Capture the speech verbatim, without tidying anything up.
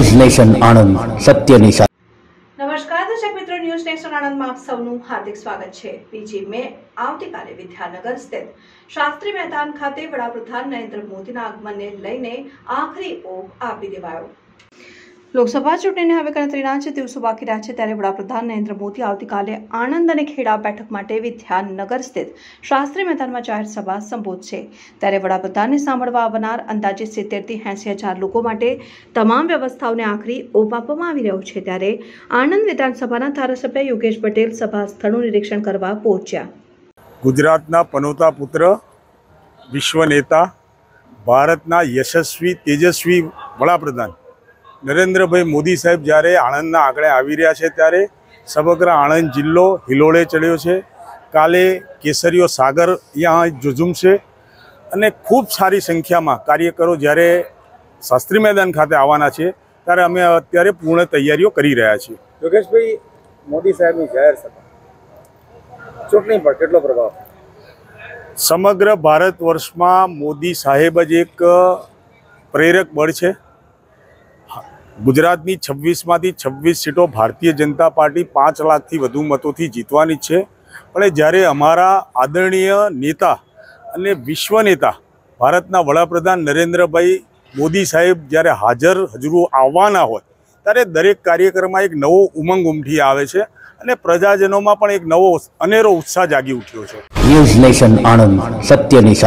News nation Anand, સત્યની સાથે। નમસ્કાર દર્શક મિત્રો, ન્યૂઝ નેશન આણંદમાં આપ સૌનું હાર્દિક સ્વાગત છે। બીજી મે આવતીકાલે વિદ્યાનગર સ્થિત શાસ્ત્રી મેદાન ખાતે વડાપ્રધાન નરેન્દ્ર મોદીના આગમનને લઈને આખરી ઓપ આપી દેવાયો। લોકસભા ચૂંટણીને હવે ગણતરીના જ દિવસો બાકી રહ્યા છે, ત્યારે વડાપ્રધાન નરેન્દ્ર મોદી આવતીકાલે આણંદ અને ખેડા બેઠક માટે વિદ્યાનગર સ્થિત શાસ્ત્રી મેદાનમાં જાહેર સભા સંબોધશે। ત્યારે વડાપ્રધાનને સાંભળવા આવનાર અંદાજે સિત્તેર થી એંસી હજાર લોકો માટે તમામ વ્યવસ્થાઓને આખરી ઓપ આપવામાં આવી રહ્યો છે। ત્યારે આણંદ વિધાનસભાના ધારાસભ્ય યોગેશ પટેલ સભા સ્થળનું નિરીક્ષણ કરવા પહોંચ્યા। ગુજરાતના પનોતા પુત્ર, વિશ્વ નેતા, ભારતના યશસ્વી તેજસ્વી વડાપ્રધાન નરેન્દ્રભાઈ મોદી સાહેબ જ્યારે આણંદના આંગણે આવી રહ્યા છે, ત્યારે સમગ્ર આણંદ જિલ્લો હિલોળે ચડ્યો છે। કાલે કેસરીયો સાગર અહીંયા ઝઝૂમશે અને ખૂબ સારી સંખ્યામાં કાર્યકરો જ્યારે શાસ્ત્રી મેદાન ખાતે આવવાના છે, ત્યારે અમે અત્યારે પૂર્ણ તૈયારીઓ કરી રહ્યા છીએ। યોગેશભાઈ, મોદી સાહેબની જાહેર સભા ચૂંટણી પર કેટલો પ્રભાવ? સમગ્ર ભારત વર્ષમાં મોદી સાહેબ જ એક પ્રેરક બળ છે। ગુજરાતની છવ્વીસમાંથી છવ્વીસ સીટો ભારતીય જનતા પાર્ટી પાંચ લાખથી વધુ મતોથી જીતવાની છે, પણ જ્યારે અમારા આદરણીય નેતા અને વિશ્વ નેતા ભારતના વડાપ્રધાન નરેન્દ્રભાઈ મોદી સાહેબ જ્યારે હાજર હજuru આવવાના હોય, ત્યારે દરેક કાર્યક્રમમાં એક નવો ઉમંગ ઉમટી આવે છે અને પ્રજાજનોમાં પણ એક નવો અનેરો ઉત્સાહ જાગી ઉઠ્યો છે। ન્યૂઝ નેશન આણંદ, સત્યની સાથે।